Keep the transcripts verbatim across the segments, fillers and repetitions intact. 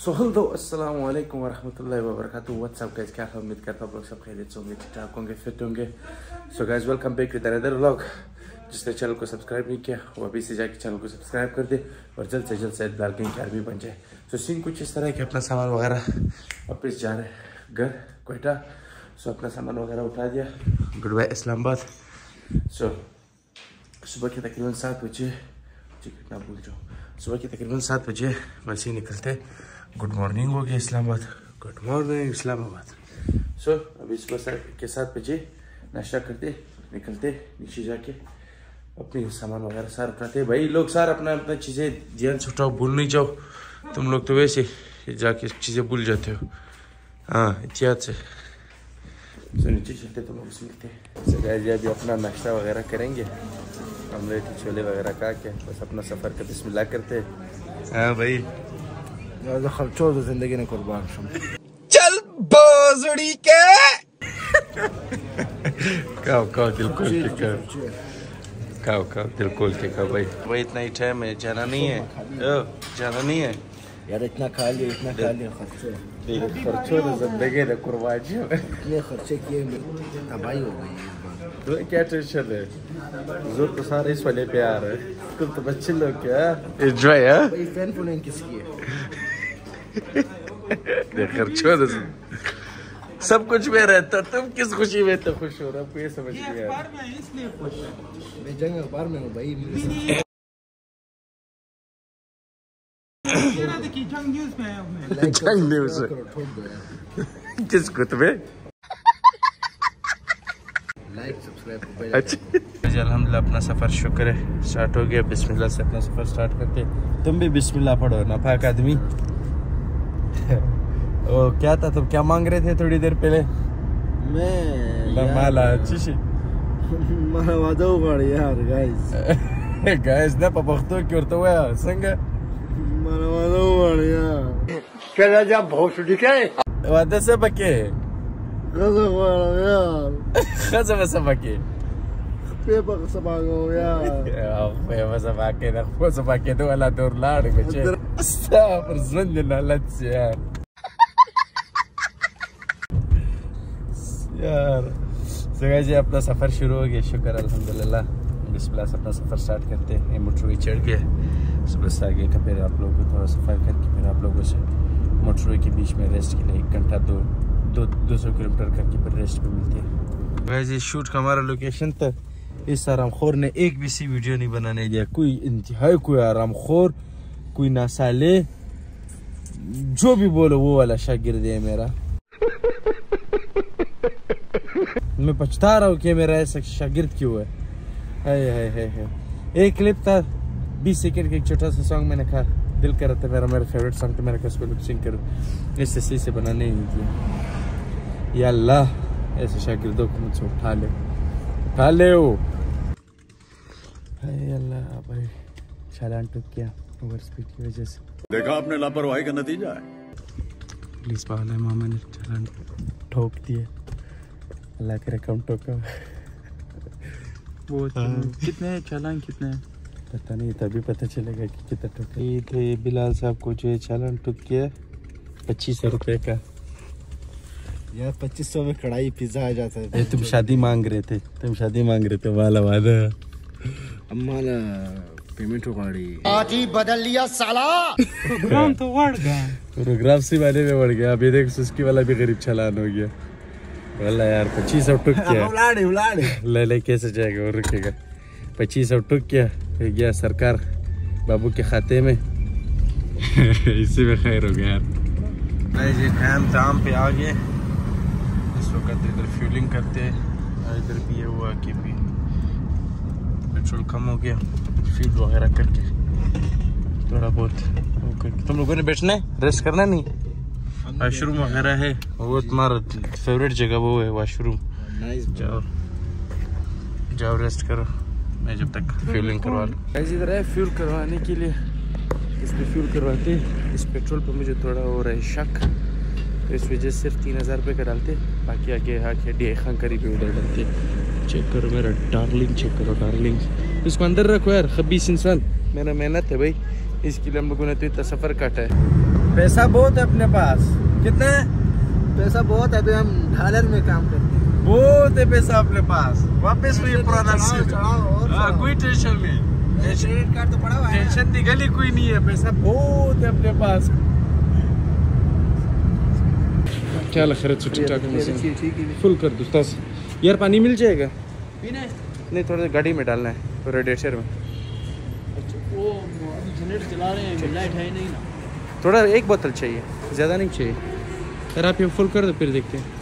So hello अस्सलाम वालेकुम वरहमतुल्लाहि वबरकातुहू। व्हाट्सअप गाइस, क्या हाल? उम्मीद करता हूँ आप लोग सब खैरियत से होंगे, ठीक ठाक होंगे, फिट होंगे। So guys, welcome back to another vlog. जिसने चैनल को सब्सक्राइब नहीं किया वो अभी से जाके चैनल को सब्सक्राइब कर दे और जल्द से जल्द सैयद बिलाल की आर्मी बन जाए। सो सीन कुछ इस तरह कि अपना सामान वगैरह वापस जा रहे हैं घर कोयटा। सो अपना सामान वगैरह उठा दिया, गुड बाय इस्लामाबाद। सो सुबह के तकरीबन सात बजे कितना भूल जाओ सुबह के तकरीबन सात बजे वैसे ही निकलते। गुड मॉर्निंग हो गया Islamabad, good morning Islamabad. So so, अभी सुबह सात के सात बजे नाश्ता करते निकलते, नीचे जाके अपनी सामान वगैरह सार उठाते। भाई लोग सार अपना अपना चीज़ें ध्यान से उठाओ, भूल नहीं जाओ। तुम लोग तो वैसे जाके चीज़ें भूल जाते हो। हाँ, एहतियात से। तो नीचे चलते तो लोग मिलते हैं। अभी अपना नाश्ता वगैरह करेंगे, ऑमलेट छोले वगैरह खा के बस अपना सफ़र का बिस्मिल्लाह करते हैं। हाँ भाई, खर्चो तो जिंदगी ने कुर्बान चल बोजड़ी के खाओ खाओ दिल खोल के खाओ खाओ खाओ दिल खोल के खाओ भाई। भाई इतना ही टाइम है, जाना नहीं है, ओ, जाना नहीं है यार। इतना खा लिया इतना खा लिया खर्चो खर्चो तो जिंदगी ने कुर्बान इतने खर्चे किए, तबाही हो गई है। तो क्या टेंशन है, जोर तो सारे इस वाले पे आ रहा है। तुम तो बच्चे लोग क्या एंजॉय है भाई। फैन फॉलोइंग किसकी है? खर्चो तो सब कुछ में रहता, तुम किस खुशी में तो खुश हो रहा हूँ, ये समझ नहीं आ रहा। इसलिए खुश मैं जंग अखबार में हूँ भाई। जंग न्यूज़ किसको तुम्हें लाइक सब्सक्राइब। अच्छा जी, अल्हम्दुलिल्लाह अपना सफ़र शुक्र है स्टार्ट हो गया। बिस्मिल्लाह से अपना सफ़र स्टार्ट करते। तुम भी बिस्मिल्लाह पढ़ो, नापाक आदमी। ओ क्या था, तुम क्या मांग रहे थे थोड़ी देर पहले? मैं माला अच्छी सी मावादो गाड़ी यार गाइस गाइस ना पपख्तो क्यों हुआ संग मावादो गाड़ी यार चला जा बहुत दिखे वादा से बके गजब वाला यार खज़ बस बके पे बक सबागो यार पे बस बके ना बस बके तो वाला दूर लाड़ बचे अस्तगफिर ज़न्न लत यार यार। सो गाइस, ये अपना सफ़र शुरू हो गया, शुक्र अल्हम्दुलिल्लाह। बिस्मिल्लाह से अपना सफ़र स्टार्ट करते हैं। मोटरवे चढ़ गए सुबह से आगे का, फिर आप लोगों को थोड़ा सफ़र करके फिर आप लोगों से मोटरवे के बीच में रेस्ट के लिए एक घंटा दो दो दो सौ किलोमीटर करके फिर रेस्ट पे मिलती है। गाइस, ये शूट का हमारा लोकेशन था। इस आरामखोर ने एक भी सी वीडियो नहीं बनाने दिया, कोई इंतहाई कोई आरामखोर, कोई नासाले, जो भी बोलो वो वाला शागिर्द है मेरा। मैं पछता रहा हूँ कि मेरा ऐसा शागिर्द क्यों है। हाय हाय हाय हाय। एक क्लिप था बीस सेकंड का, एक छोटा सा सॉन्ग मैंने कहा दिल कर रहा था मेरा मेरा फेवरेट सॉन्ग तो मैंने कहा उसको लिप सिंक करूँ, इससे सही से बनाने ही नहीं दिया। या अल्लाह, ऐसे शागिर्दों को मुझसे उठा ले उठा ले वो। हाय अल्लाह भाई, चालान टूट गया ओवर स्पीड की वजह से। देखा आपने लापरवाही का नतीजा है। पुलिस वाले मामा ने चालान ठोक दिए, अल्लाह के रकम ठोका। वो कितने चालान कितने पता नहीं, तभी पता चलेगा कि कितना ठोका। ये थे बिलाल साहब को जो है चालान ठोक किया पच्चीस सौ रुपये का। यार पच्चीस सौ में कढ़ाई पिज्जा आ जाता है। ये तुम शादी मांग रहे थे, तुम शादी मांग रहे थे वाला वादा। अम्मा ना पेमेंट हो गाड़ी आज ही बदल लिया साला। प्रोग्राम तो बढ़ गया, प्रोग्राम से वाले में बढ़ गया। अभी देख सुस्की वाला भी गरीब चालान हो गया। वाला यार पच्चीस सौ टुक किया, उलाड़े उलाड़े ले ले कैसे जाएगा और रुकेगा। पच्चीस सौ टुक किया गया सरकार बाबू के खाते में। इसी में खैर हो गया यार। जी टाइम टाइम पे आ गए। इस वक्त इधर फ्यूलिंग करते हैं, इधर भी ये हुआ कि भी पेट्रोल कम हो गया, फ्यूल वगैरह करके थोड़ा बहुत वो करके। तुम लोगों ने बैठना है, रेस्ट करना नहीं? वाशरूम वगैरह है, वो तुम्हारा फेवरेट जगह वो है वाशरूम। जाओ जाओ रेस्ट करो, मैं जब तक फ्यूलिंग करवा लूँ। ऐसी तरह है फ्यूल करवाने के लिए, इस पे फ्यूल करवाते। इस पेट्रोल पे मुझे थोड़ा हो रहा है शक, तो इस वजह से सिर्फ तीन हज़ार रुपये का डालते, बाकी आगे आके डी खान करी पे उधर डालते। चेक करो मेरा डार्लिंग, चेक करो डार्लिंग। इसको अंदर रखो यार, खबीस इंसान। मेरा मेहनत है भाई, इसके लिए हम लोगों ने तो इतना सफ़र काटा है। पैसा बहुत है अपने पास। कितना है? पैसा बहुत है, अभी हम डॉलर में काम करते हैं। बहुत है पैसा अपने पास। वापस वही पुराना सीन। चढ़ाओ और हाँ, कोई टेंशन नहीं। क्रेडिट कार्ड तो पड़ा हुआ है। टेंशन की गली कोई नहीं है, पैसा बहुत है अपने पास। क्या लग रहा है? ठीक ठाक फुल कर दो दस। यार पानी मिल जाएगा? पीना नहीं, थोड़ा गाड़ी में डालना है रेडिएटर में। वो जनरेटर चला रहे हैं, लाइट है नहीं ना। थोड़ा एक बोतल चाहिए, ज़्यादा नहीं चाहिए। यार आप ये फुल कर दो, फिर देखते हैं।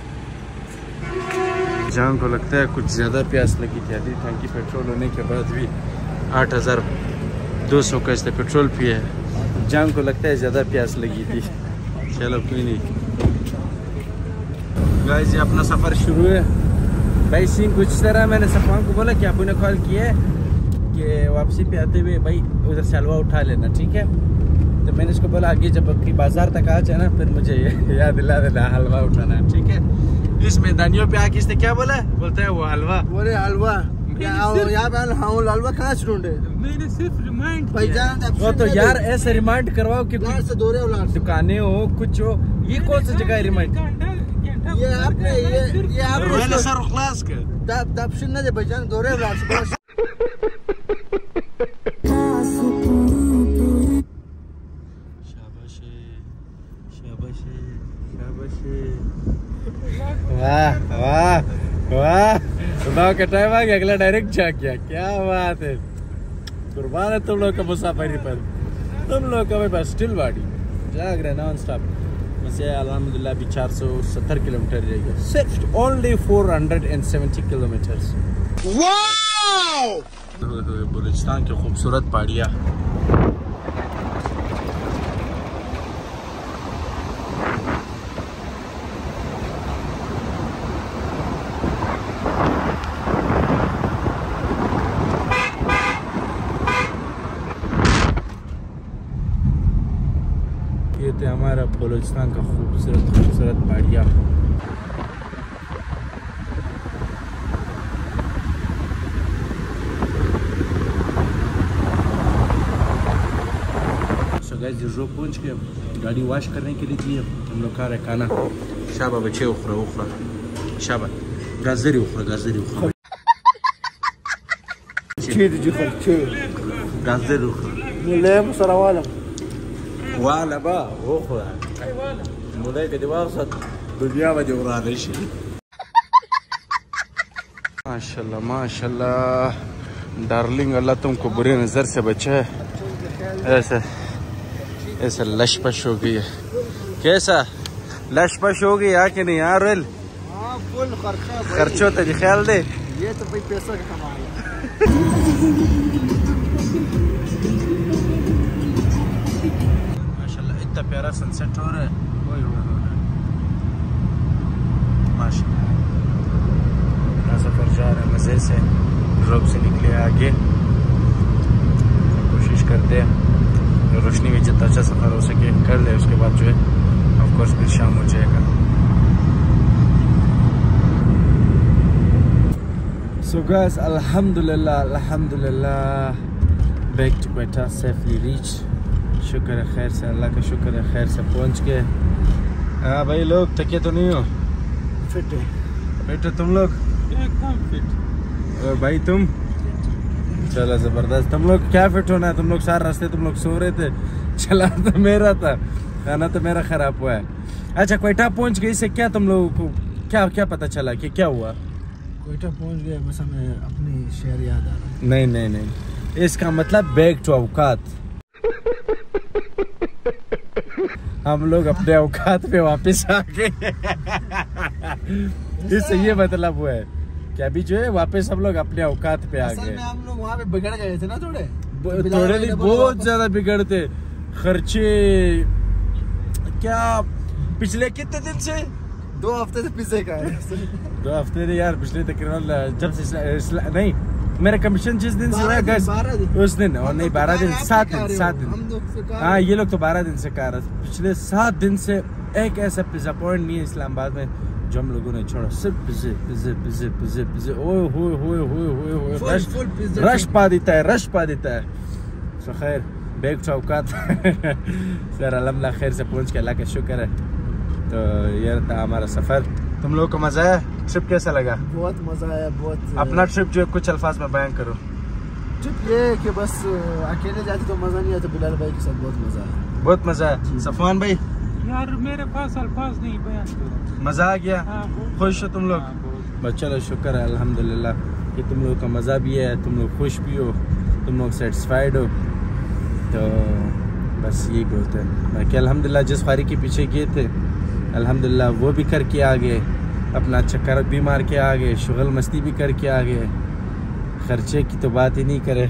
जान को लगता है कुछ ज़्यादा प्यास लगी थी। आधी टंकी पेट्रोल होने के बाद भी आठ हज़ार दो सौ का इसने पेट्रोल पिया है। जान को लगता है ज़्यादा प्यास लगी थी। चलो कोई नहीं। गाइस ये अपना सफ़र शुरू है। भाई सीन कुछ तरह, मैंने सफ़ान को बोला कि आप उन्हें कॉल किए कि वापसी पे आते हुए भाई उधर से हलवा उठा लेना, ठीक है? तो मैंने इसको बोला आगे जब आपकी बाजार तक आ जाए ना, फिर मुझे याद दिला देना हलवा उठाना है, ठीक है? इस मैदानियों पे आके इसने क्या बोला? बोलता है वो हलवा। बोले हलवा यहाँ पे हलवा कहाँ से ढूंढे? मैंने सिर्फ रिमाइंड भाईजान वो तो यार ऐसे रिमाइंड करवाओ कि से दौरे दुकानें हो कुछ हो। ये कौन सी जगह है रिमाइंड? ये आपने ये ये आपने सर क्लास के तब तब सुनना दे भाईजान दौरे उलाट से वाह वाह वाह। सुबह का टाइम आ गया, अगला डायरेक्ट जा किया। क्या बात है, कुर्बान है तुम लोग का मुसाफिरी पर। तुम लोग का बस स्टिल बॉडी जाग रहे नॉन स्टॉप। वैसे अल्हम्दुलिल्लाह अभी चार सौ सत्तर किलोमीटर रहेगा, सिर्फ only four hundred and seventy kilometres. Balochistan की खूबसूरत पहाड़ियाँ। ये तो हमारा बलूचिस्तान का खूबसूरत खूबसूरत पहाड़ियाँ। जो पहुँच के गाड़ी वॉश करने के लिए दिए हम लोग खा रहे खाना। शाबा बच्चे उखरा उखरा शाबा गाजरी उखरा गाजरी उखरा गाजरी उखरा मुसरा वाला वाला बा उखरा मुझे कभी वाक़ दुनिया में जो रहा नहीं। माशाल्लाह माशाल्लाह डार्लिंग, अल्लाह तुमको बुरी नज़र से बचाए। ऐसे ऐसा लशपश हो गई है। कैसा लशपश हो गई यहाँ के नहीं यार? रेल फुल खर्चा खर्चो तेरी ख्याल दे। ये तो भाई पैसा का कमाल है। माशाल्लाह इतना प्यारा सनसेट हो रहा है। ओए ओए ओए माशाल्लाह। सफर जा रहे हैं मज़े से। रोड से निकले आगे, कोशिश करते हैं रोशनी में जितना अच्छा सफ़र हो सके कर ले। उसके बाद जो है ऑफ कोर्स फिर शाम हो जाएगा। सो गाइस अल्हम्दुलिल्लाह अल्हम्दुलिल्लाह back to Quetta safely reach. शुक्र है खैर से, अल्लाह का शुक्र है खैर से पहुंच गए। हाँ भाई लोग थके तो नहीं हो? फिट है फिट हो तुम लोग? एकदम फिट। और भाई तुम? चलो जबरदस्त। तुम लोग क्या फिट होना है? तुम लोग सारे रास्ते तुम लोग सो रहे थे, चला तो मेरा था, खाना तो मेरा खराब हुआ है। अच्छा क्वेटा पहुंच गई, इससे क्या तुम लोगों को क्या क्या पता चला कि क्या हुआ? क्वेटा पहुंच गया, बस हमें अपनी शहर याद आ रहा है। नहीं नहीं नहीं, इसका मतलब बैक टू औकात। हम लोग अपने औकात पे वापस आ गए। इससे ये मतलब हुआ है कि अभी जो है वापस हम लोग अपने औकात पे आ गए। हम लोग वहाँ पे बिगड़ गए थे ना थोड़े थोड़े नहीं, बहुत ज्यादा बिगड़ते। खर्चे क्या पिछले कितने दिन से? दो हफ्ते से पीछे का है। दो हफ्ते नहीं यार, पिछले तकरीबन जब से नहीं मेरा कमीशन जिस दिन से हुआ है उस दिन, और नहीं बारह दिन सात दिन सात दिन हाँ ये लोग तो बारह दिन से कह रहे थे। पिछले सात दिन से एक ऐसा पिज्जा पॉइंट नहीं है इस्लामाबाद में जो हम लोगों ने छोड़ा। सिर्फ पिज़्ज़े पिज़्ज़े पिज़्ज़े पिज़्ज़े पिज़्ज़े ओए होए होए होए होए होए रश रश पा देता है, रश पा देता है। सो खैर बेग चौकात सर अल्हम्दुलिल्लाह खैर से पहुँच के अल्लाह का शुक्र है। तो ये था हमारा सफ़र। तुम लोगों को मज़ा आया? ट्रिप कैसा लगा? बहुत मज़ा आया, बहुत। अपना ट्रिप जो कुछ अल्फाज में बयान करो। ट्रिप ये है कि बस अकेले जाते तो मज़ा नहीं आता, बिलाल भाई के साथ बहुत मज़ा आया। बहुत मज़ा आया। सफ़वान भाई? यार मेरे पास अल्फाज नहीं बयान करो। मज़ा आ गया? हाँ, खुश हो तुम लोग? बस चलो शुक्र है अल्हम्दुलिल्लाह कि तुम लोगों का मज़ा भी है, तुम लोग खुश भी हो, तुम लोग सेटिस्फाइड हो। तो बस यही बहुत है। बाकी अल्हम्दुलिल्लाह जिस ख्वारी के पीछे गए थे अल्हम्दुलिल्लाह वो भी करके आ गए, अपना चक्कर भी मार के आ गए, शुगल मस्ती भी करके आ गए। खर्चे की तो बात ही नहीं करे।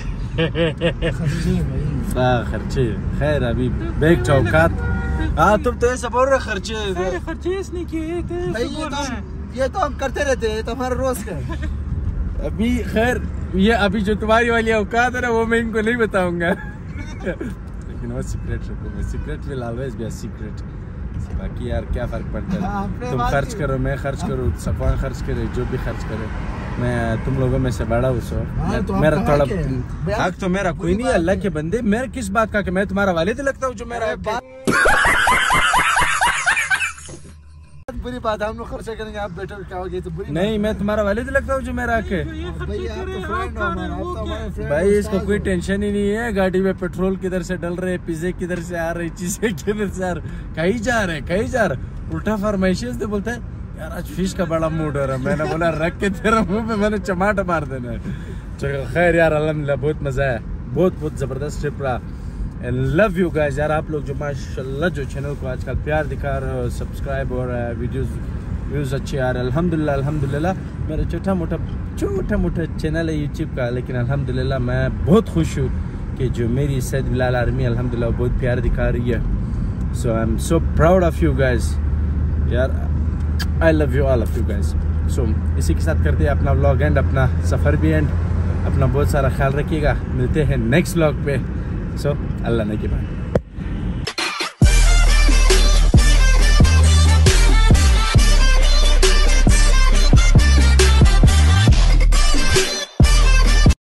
हाँ खर्चे खैर अभी बेग चौकात। हाँ तुम तो ऐसा बोल रहे खर्चे खर्चे इसने किए थे। भाई ये तो ये तो हम करते रहते हैं, तो हमारा रोज का है। अभी खैर ये अभी जो तुम्हारी वाली औकात है ना वो मैं इनको नहीं बताऊंगा। लेकिन वो सीक्रेट रखूंगा। Secret will always be a secret. बाकी यार क्या फर्क पड़ता है, तुम खर्च करो मैं खर्च करूँ, सफ़वान खर्च करे, जो भी खर्च करे, मैं तुम लोगों में से बड़ा हूँ। सो तो मेरा थोड़ा हक तो मेरा कोई नहीं है। अल्लाह के बंदे मेरे किस बात का कि मैं तुम्हारा वालिद लगता हूँ जो मेरा बुरी बात है, हम लोग खर्चा करेंगे, आप बैठो खाओगे तो बुरी नहीं, मैं तुम्हारा वालिद लगता हूँ जो मेरा हक है। भाई इसको कोई टेंशन ही नहीं है। गाड़ी में पेट्रोल किधर से डल रहे, पिज्जे किधर से आ रहे, चीजें किधर से आ रहे, कहीं जा रहे कहीं जा रहे। उल्टा फरमाइशें से बोलता है यार आज फिश का बड़ा मूड हो रहा है। मैंने बोला रख के तेरा मुंह पे मैंने चमाटा मार देना है। चलो खैर यार अल्हम्दुलिल्लाह बहुत मजा आया, बहुत बहुत जबरदस्त ट्रिप रहा। एंड लव यू गाइस यार, आप लोग जो माशाल्लाह जो चैनल को आजकल प्यार दिखा रहे हो, सब्सक्राइब हो रहा है, वीडियोस व्यूज़ अच्छे आ रहे हैं अल्हम्दुलिल्लाह अल्हम्दुलिल्लाह। मेरा छोटा मोटा छोटा मोटा चैनल है यूट्यूब का, लेकिन अल्हम्दुलिल्लाह मैं बहुत खुश हूँ कि जो मेरी सैयद बिलाल आर्मी अल्हम्दुलिल्लाह बहुत प्यार दिखा रही है। So I am so proud of you guys यार, I love you all of you guys. So इसी के साथ करते हैं अपना व्लॉग एंड, अपना सफ़र भी एंड। अपना बहुत सारा ख्याल रखिएगा, मिलते हैं नेक्स्ट व्लॉग पे। सो अल्लाह ने के बाद।